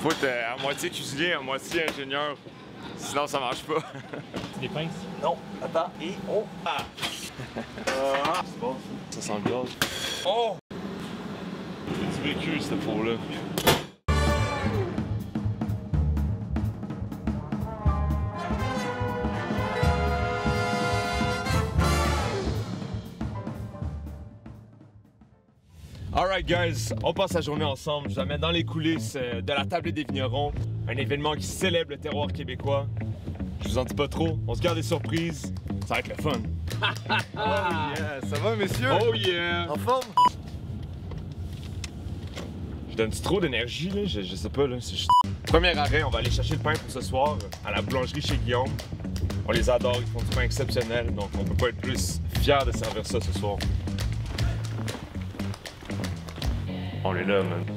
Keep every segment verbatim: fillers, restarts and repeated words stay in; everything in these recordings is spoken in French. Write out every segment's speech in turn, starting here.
Faut être euh, à moitié cuisinier, à moitié ingénieur. Sinon, ça marche pas. Des pinces? Non, attends, et oh! Ah! euh, c'est bon, ça sent le gaz. Oh! C'est du vécu, cette peau-là. Alright guys, on passe la journée ensemble. Je vous amène dans les coulisses de la Tablée des vignerons, un événement qui célèbre le terroir québécois. Je vous en dis pas trop, on se garde des surprises, ça va être le fun. Oh yeah, ça va messieurs? Oh yeah! En forme? Je donne trop d'énergie là, je, je sais pas là. Juste... Premier arrêt, on va aller chercher le pain pour ce soir à la boulangerie chez Guillaume. On les adore, ils font du pain exceptionnel, donc on peut pas être plus fiers de servir ça ce soir. On est là, man.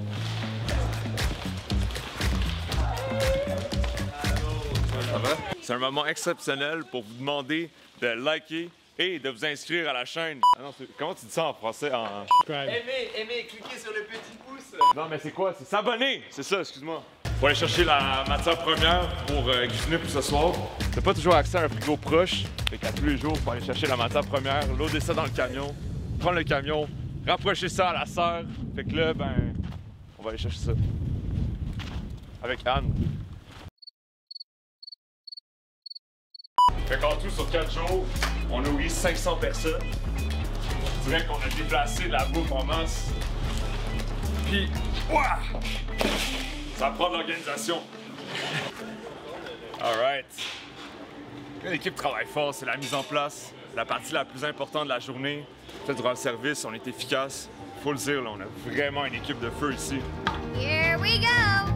Ça va? C'est un moment exceptionnel pour vous demander de liker et de vous inscrire à la chaîne. Ah non, comment tu dis ça en français? En... Aimez, aimez, cliquez sur le petit pouce. Non, mais c'est quoi? C'est s'abonner! C'est ça, excuse-moi. Faut aller chercher la matière première pour euh, cuisiner pour ce soir. T'as pas toujours accès à un frigo proche, fait qu'à tous les jours, faut aller chercher la matière première, loader ça dans le camion, prendre le camion, rapprocher ça à la serre. Fait que là, ben, on va aller chercher ça. Avec Anne. Fait qu'en tout, sur quatre jours, on nourrit cinq cents personnes. Je dirais qu'on a déplacé de la bouffe en masse. Puis, ouah! Ça prend de l'organisation. Alright. L'équipe travaille fort, c'est la mise en place. C'est la partie la plus importante de la journée. Peut-être durant le service, on est efficace. Faut le dire, là, on a vraiment une équipe de feu ici. Here we go!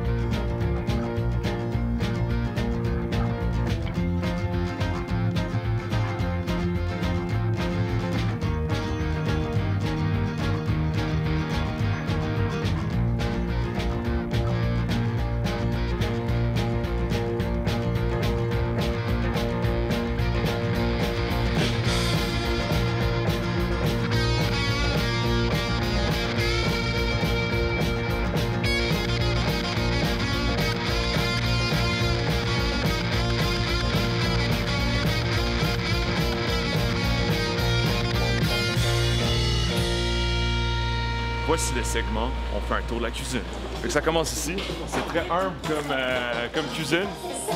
Voici le segment, on fait un tour de la cuisine. Fait que ça commence ici, c'est très humble comme, euh, comme cuisine.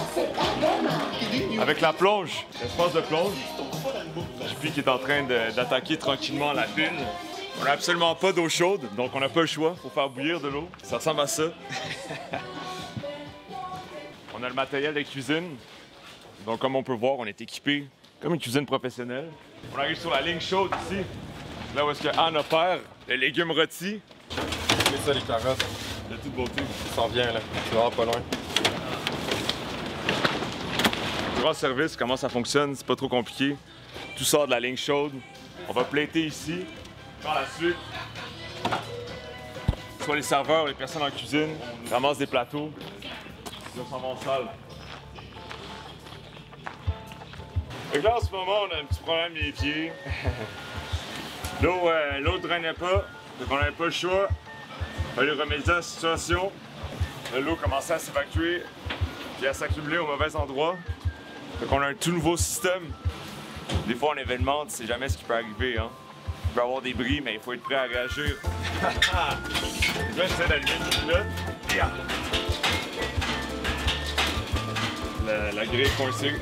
Avec la plonge, l'espace de plonge. J P qui est en train d'attaquer tranquillement la pile. On n'a absolument pas d'eau chaude, donc on n'a pas le choix, faut faire bouillir de l'eau. Ça ressemble à ça. On a le matériel de cuisine. Donc comme on peut voir, on est équipé comme une cuisine professionnelle. On arrive sur la ligne chaude ici. Là où est-ce que Anne opère, les légumes rôtis. C'est ça les carottes. De toute beauté. Ça s'en vient là, c'est vraiment pas loin. Grand service, comment ça fonctionne, c'est pas trop compliqué. Tout sort de la ligne chaude. On va plater ici. Par la suite, soit les serveurs, les personnes en cuisine, ramassent des plateaux. Ils s'en vont en salle. Et là, en ce moment, on a un petit problème des pieds. L'eau euh, l'eau drainait pas, donc on n'avait pas le choix. Il fallait remédier à la situation. L'eau commençait à s'évacuer puis à s'accumuler au mauvais endroit. Donc on a un tout nouveau système. Des fois en événement, tu sais jamais ce qui peut arriver. Hein. Il peut y avoir des bris, mais il faut être prêt à réagir. Là, j'essaie d'allumer le pilote. La, la grille est coincée.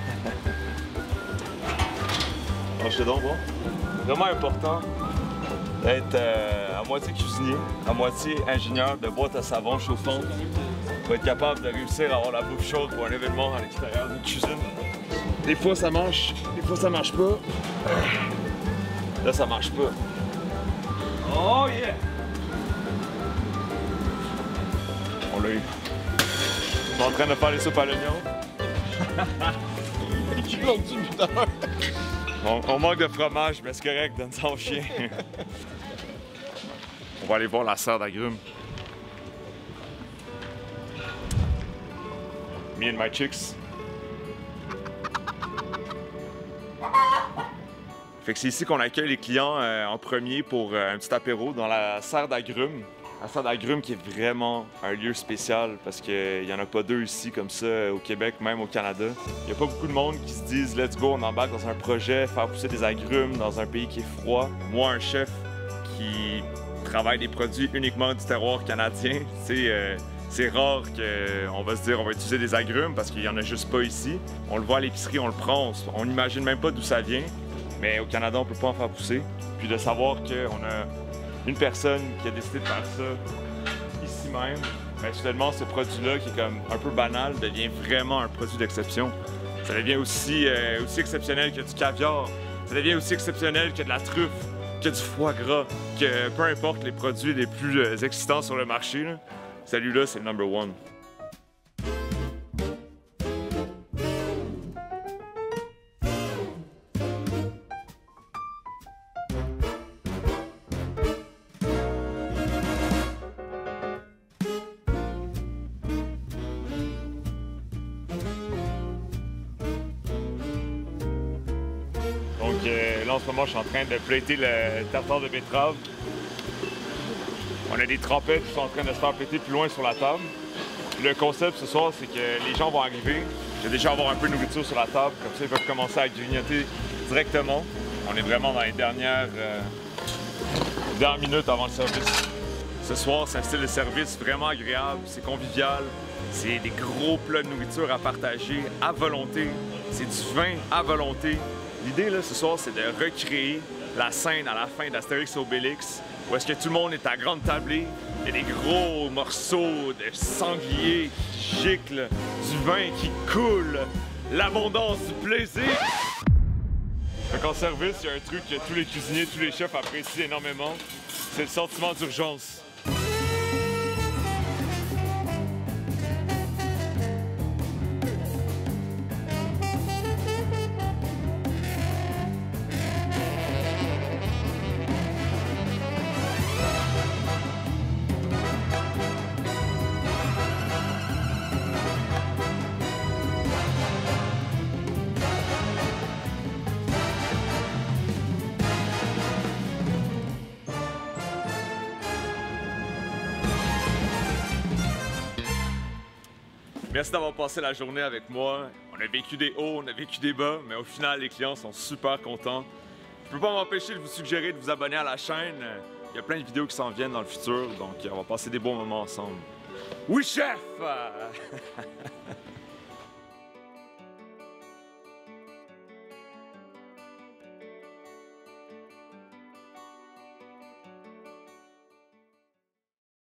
Lâche-le donc, bon. C'est vraiment important d'être euh, à moitié cuisinier, à moitié ingénieur de boîte à savon chauffante pour être capable de réussir à avoir la bouffe chaude pour un événement à l'extérieur d'une cuisine. Des fois ça marche, des fois ça marche pas. Là ça marche pas. Oh yeah! On l'a eu. On est en train de faire les soupes à l'oignon. On, on manque de fromage, mais c'est correct, donne ça au chien. On va aller voir la serre d'agrumes. Me and my chicks. Fait que c'est ici qu'on accueille les clients euh, en premier pour euh, un petit apéro dans la serre d'agrumes. La Serre d'Agrumes qui est vraiment un lieu spécial parce qu'il n'y en a pas deux ici comme ça au Québec, même au Canada. Il n'y a pas beaucoup de monde qui se disent « Let's go, on embarque dans un projet, faire pousser des agrumes dans un pays qui est froid ». Moi, un chef qui travaille des produits uniquement du terroir canadien, c'est euh, c'est rare qu'on va se dire on va utiliser des agrumes parce qu'il n'y en a juste pas ici. On le voit à l'épicerie, on le prend, on n'imagine même pas d'où ça vient, mais au Canada, on peut pas en faire pousser. Puis de savoir qu'on a une personne qui a décidé de faire ça ici même, bien soudainement, ce produit-là, qui est comme un peu banal, devient vraiment un produit d'exception. Ça devient aussi, euh, aussi exceptionnel que du caviar. Ça devient aussi exceptionnel que de la truffe, que du foie gras, que peu importe les produits les plus euh, excitants sur le marché, là, celui-là, c'est le number one. Donc euh, là en ce moment je suis en train de plater le tartare de betterave. On a des trempettes qui sont en train de se faire péter plus loin sur la table. Le concept ce soir c'est que les gens vont arriver, je vais déjà avoir un peu de nourriture sur la table, comme ça ils peuvent commencer à grignoter directement. On est vraiment dans les dernières, euh, dernières minutes avant le service. Ce soir c'est un style de service vraiment agréable, c'est convivial, c'est des gros plats de nourriture à partager à volonté, c'est du vin à volonté. L'idée, là, ce soir, c'est de recréer la scène à la fin d'Astérix et Obélix, où est-ce que tout le monde est à grande tablée, il y a des gros morceaux de sanglier qui giclent, du vin qui coule, l'abondance du plaisir. Fait qu'en service, il y a un truc que tous les cuisiniers, tous les chefs apprécient énormément, c'est le sentiment d'urgence. Merci d'avoir passé la journée avec moi. On a vécu des hauts, on a vécu des bas, mais au final, les clients sont super contents. Je peux pas m'empêcher de vous suggérer de vous abonner à la chaîne. Il y a plein de vidéos qui s'en viennent dans le futur, donc on va passer des bons moments ensemble. Oui, chef!